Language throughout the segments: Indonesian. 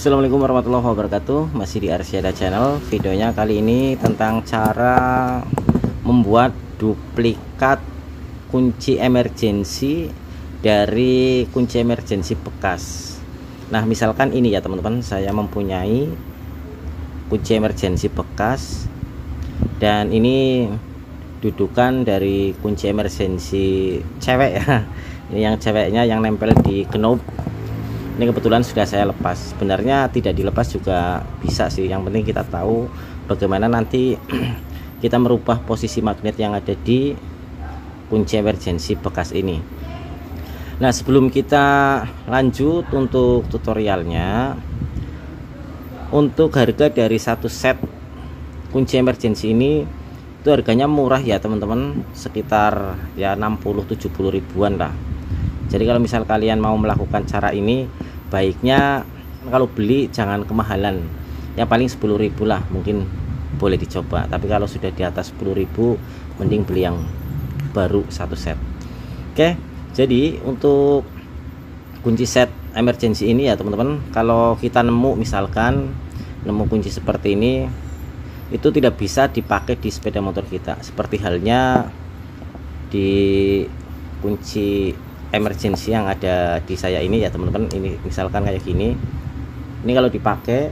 Assalamualaikum warahmatullahi wabarakatuh. Masih di Arsyada Channel. Videonya kali ini tentang cara membuat duplikat kunci emergency dari kunci emergency bekas. Nah, misalkan ini ya teman-teman, saya mempunyai kunci emergency bekas dan ini dudukan dari kunci emergency cewek ya. Ini yang ceweknya yang nempel di knob. Ini kebetulan sudah saya lepas. Sebenarnya tidak dilepas juga bisa sih, yang penting kita tahu bagaimana nanti kita merubah posisi magnet yang ada di kunci emergency bekas ini. Nah, sebelum kita lanjut untuk tutorialnya, untuk harga dari satu set kunci emergency ini itu harganya murah ya teman-teman, sekitar ya 60-70 ribuan lah. Jadi kalau misal kalian mau melakukan cara ini, baiknya kalau beli jangan kemahalan, yang paling 10.000 lah mungkin boleh dicoba. Tapi kalau sudah di atas 10.000 mending beli yang baru satu set. Oke, jadi untuk kunci set emergency ini ya teman-teman, kalau kita misalkan nemu kunci seperti ini, itu tidak bisa dipakai di sepeda motor kita, seperti halnya di kunci emergency yang ada di saya ini ya teman-teman. Ini misalkan kayak gini, ini kalau dipakai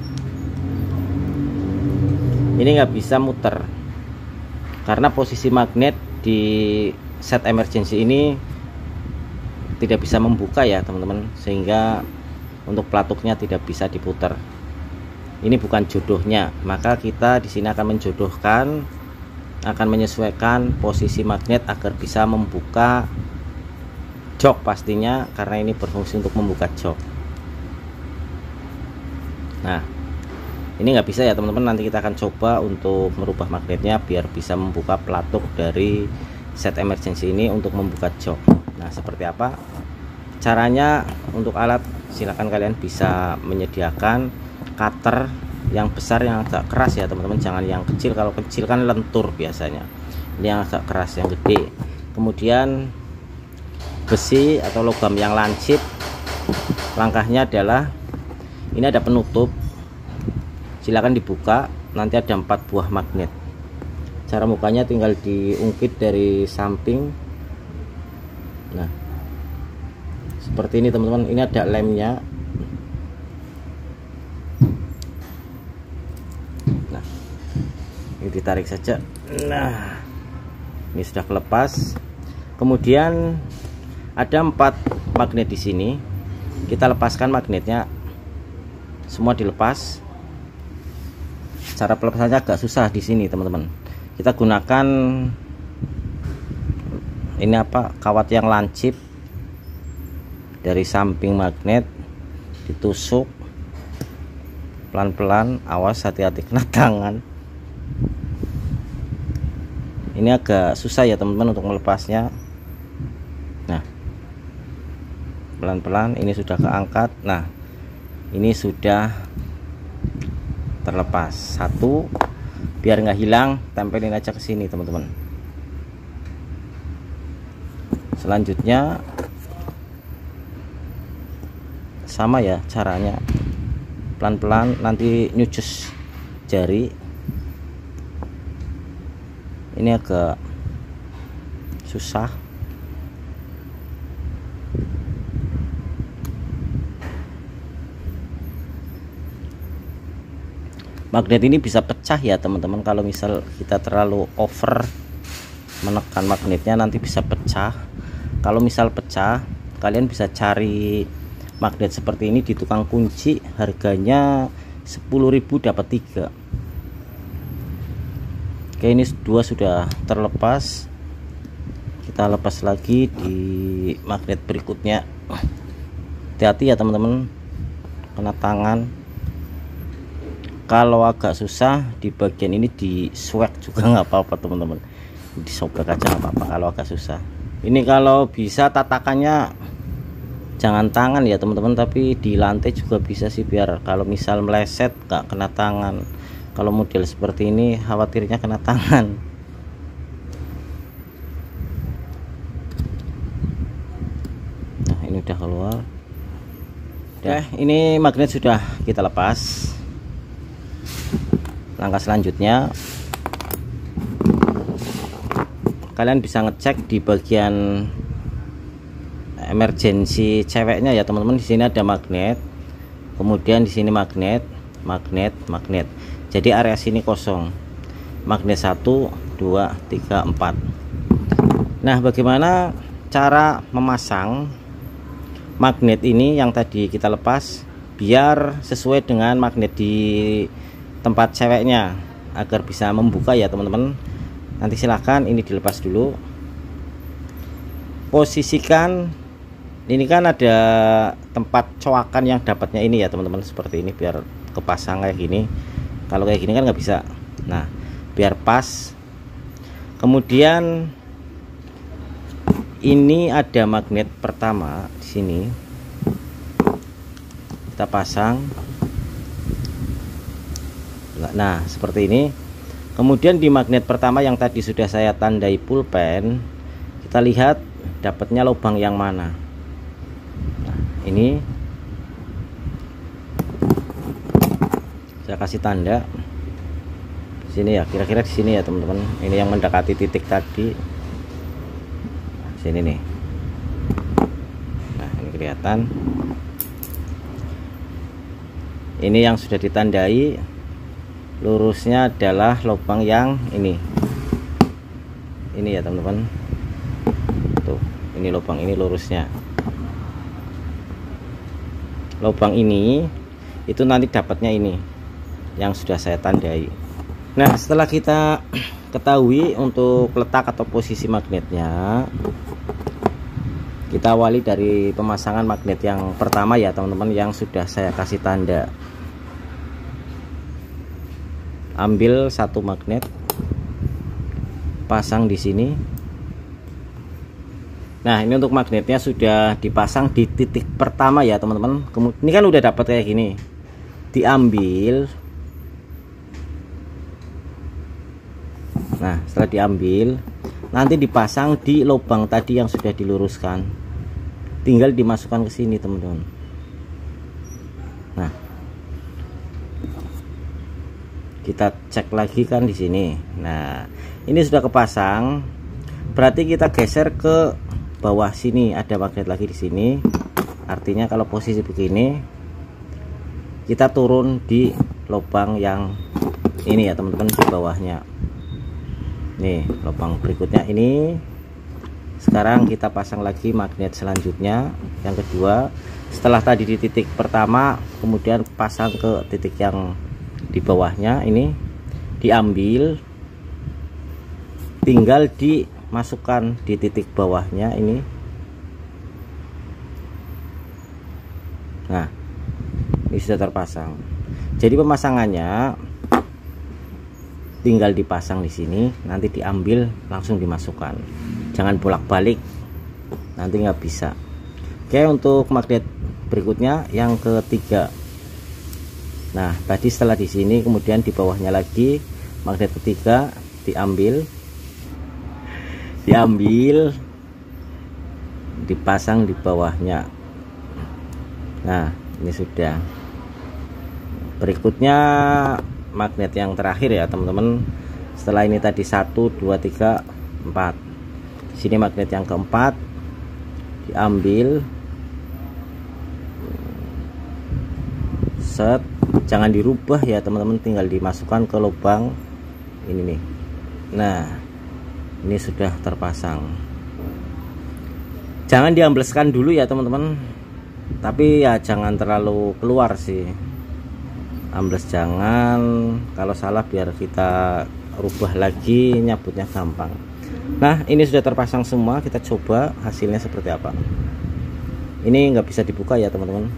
ini nggak bisa muter karena posisi magnet di set emergency ini tidak bisa membuka ya teman-teman, sehingga untuk pelatuknya tidak bisa diputar. Ini bukan jodohnya, maka kita di sini akan menjodohkan, akan menyesuaikan posisi magnet agar bisa membuka jok pastinya, karena ini berfungsi untuk membuka jok. Nah, ini nggak bisa ya teman-teman, nanti kita akan coba untuk merubah magnetnya biar bisa membuka pelatuk dari set emergency ini untuk membuka jok. Nah, seperti apa caranya? Untuk alat silahkan kalian bisa menyediakan cutter yang besar yang agak keras ya teman-teman, jangan yang kecil. Kalau kecil kan lentur biasanya, ini yang agak keras, yang gede. Kemudian besi atau logam yang lancip. Langkahnya adalah ini ada penutup, silakan dibuka, nanti ada 4 buah magnet. Cara bukanya tinggal diungkit dari samping. Nah, seperti ini teman-teman, ini ada lemnya. Nah, ini ditarik saja. Nah, ini sudah kelepas. Kemudian ada 4 magnet di sini. Kita lepaskan magnetnya, semua dilepas. Cara pelepasannya agak susah di sini teman-teman. Kita gunakan ini kawat yang lancip dari samping magnet, ditusuk pelan-pelan. Awas, hati-hati kena tangan. Ini agak susah ya teman-teman untuk melepasnya. Nah, pelan-pelan, ini sudah keangkat. Nah, ini sudah terlepas satu. Biar nggak hilang, tempelin aja ke sini teman-teman. Selanjutnya sama ya caranya, pelan-pelan, nanti nyucus jari. Ini agak susah. Magnet ini bisa pecah ya teman-teman, kalau misal kita terlalu over menekan magnetnya nanti bisa pecah. Kalau misal pecah, kalian bisa cari magnet seperti ini di tukang kunci, harganya 10.000 dapat 3. Oke, ini 2 sudah terlepas. Kita lepas lagi di magnet berikutnya. Hati-hati ya teman-teman, kena tangan. Kalau agak susah di bagian ini, di swag juga nggak apa-apa teman-teman, disobek aja nggak apa-apa kalau agak susah. Ini kalau bisa tatakannya jangan tangan ya teman-teman, tapi di lantai juga bisa sih, biar kalau misal meleset nggak kena tangan. Kalau model seperti ini khawatirnya kena tangan. Nah, ini udah keluar. Oke, ini magnet sudah kita lepas. Langkah selanjutnya kalian bisa ngecek di bagian emergency ceweknya ya teman-teman. Di sini ada magnet, kemudian di sini magnet. Jadi area sini kosong. Magnet 1 2 3 4. Nah, bagaimana cara memasang magnet ini yang tadi kita lepas biar sesuai dengan magnet di tempat ceweknya agar bisa membuka ya teman-teman. Nanti silahkan ini dilepas dulu. Posisikan, ini kan ada tempat coakan yang dapatnya ini ya teman-teman, seperti ini biar kepasang kayak gini. Kalau kayak gini kan nggak bisa. Nah, biar pas. Kemudian ini ada magnet pertama di sini, kita pasang. Nah, seperti ini. Kemudian di magnet pertama yang tadi sudah saya tandai pulpen, kita lihat dapatnya lubang yang mana. Nah, ini saya kasih tanda di sini ya, kira-kira di sini ya teman-teman. Ini yang mendekati titik tadi. Sini nih. Nah, ini kelihatan. Ini yang sudah ditandai. Lurusnya adalah lubang yang ini ya teman-teman. Tuh, ini lubang ini lurusnya. Lubang ini itu nanti dapatnya ini yang sudah saya tandai. Nah, setelah kita ketahui untuk letak atau posisi magnetnya, kita awali dari pemasangan magnet yang pertama ya teman-teman, yang sudah saya kasih tanda. Ambil satu magnet, pasang di sini. Nah, ini untuk magnetnya sudah dipasang di titik pertama ya teman-teman. Kemudian ini kan udah dapat kayak gini, diambil. Nah, setelah diambil nanti dipasang di lubang tadi yang sudah diluruskan, tinggal dimasukkan ke sini teman-teman. Nah, kita cek lagi kan di sini. Nah, ini sudah kepasang, berarti kita geser ke bawah sini, ada magnet lagi di sini. Artinya kalau posisi begini, kita turun di lubang yang ini ya teman-teman, di bawahnya. Nih, lubang berikutnya ini. Sekarang kita pasang lagi magnet selanjutnya, yang kedua. Setelah tadi di titik pertama, kemudian pasang ke titik yang di bawahnya, ini diambil, tinggal dimasukkan di titik bawahnya ini. Nah, ini sudah terpasang. Jadi pemasangannya tinggal dipasang di sini, nanti diambil langsung dimasukkan, jangan bolak-balik, nanti nggak bisa. Oke, untuk magnet berikutnya yang ketiga. Nah, tadi setelah di sini, kemudian di bawahnya lagi magnet ketiga, diambil, dipasang di bawahnya. Nah, ini sudah. Berikutnya magnet yang terakhir ya teman-teman. Setelah ini tadi 1 2 3 4. Sini magnet yang keempat, diambil, set. Jangan dirubah ya teman-teman, tinggal dimasukkan ke lubang ini nih. Nah, ini sudah terpasang. Jangan diambleskan dulu ya teman-teman, tapi ya jangan terlalu keluar sih. Ambles jangan, kalau salah biar kita rubah lagi, nyabutnya gampang. Nah, ini sudah terpasang semua, kita coba hasilnya seperti apa. Ini nggak bisa dibuka ya teman-teman,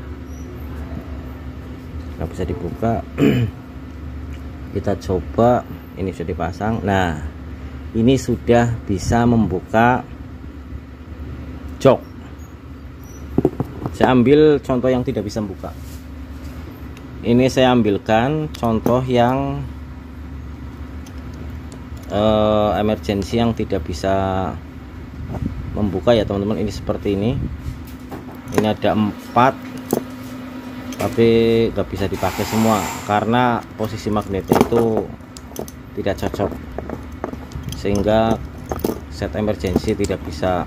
nggak bisa dibuka. Kita coba, ini sudah dipasang. Nah, ini sudah bisa membuka jok. Saya ambil contoh yang tidak bisa membuka. Ini saya ambilkan contoh yang emergency yang tidak bisa membuka ya teman-teman. Ini seperti ini. Ini ada 4 tapi nggak bisa dipakai semua karena posisi magnetnya itu tidak cocok, sehingga set emergency tidak bisa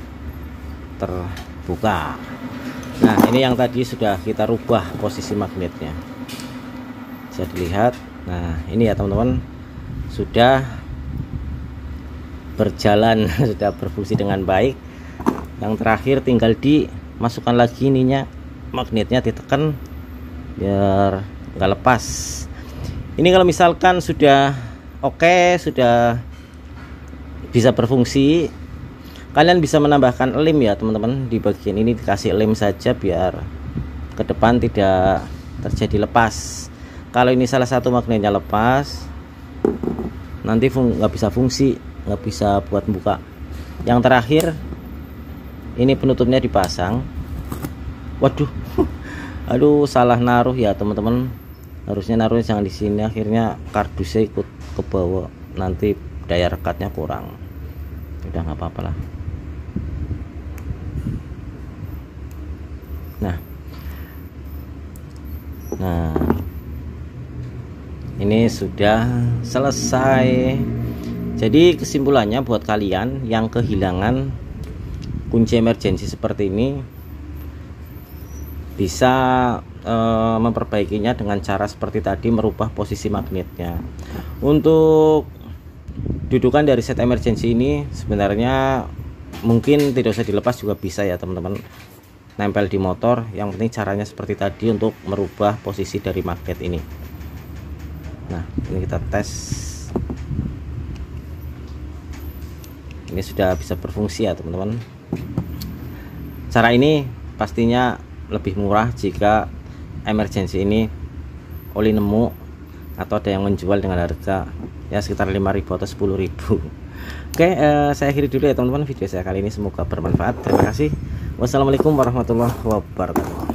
terbuka. Nah, ini yang tadi sudah kita rubah posisi magnetnya, bisa dilihat. Nah, ini ya teman-teman, sudah berjalan sudah berfungsi dengan baik. Yang terakhir tinggal dimasukkan lagi ininya, magnetnya ditekan biar nggak lepas. Ini kalau misalkan sudah oke, sudah bisa berfungsi, kalian bisa menambahkan lem ya teman-teman. Di bagian ini dikasih lem saja biar ke depan tidak terjadi lepas. Kalau ini salah satu magnetnya lepas, nanti nggak bisa fungsi, nggak bisa buat buka. Yang terakhir ini penutupnya dipasang. Waduh, aduh salah naruh ya teman-teman, harusnya naruhnya jangan di sini, akhirnya kardusnya ikut ke bawah, nanti daya rekatnya kurang. Udah nggak apa-apa lah. Nah, ini sudah selesai. Jadi kesimpulannya buat kalian yang kehilangan kunci emergency seperti ini, bisa memperbaikinya dengan cara seperti tadi, merubah posisi magnetnya. Untuk dudukan dari set emergency ini sebenarnya mungkin tidak usah dilepas juga bisa ya teman-teman, nempel di motor. Yang penting caranya seperti tadi untuk merubah posisi dari magnet ini. Nah, ini kita tes. Ini sudah bisa berfungsi ya teman-teman. Cara ini pastinya lebih murah jika emergency ini oli nemu atau ada yang menjual dengan harga ya sekitar 5.000 atau 10.000. Oke, saya akhiri dulu ya teman-teman video saya kali ini, semoga bermanfaat. Terima kasih. Wassalamualaikum warahmatullahi wabarakatuh.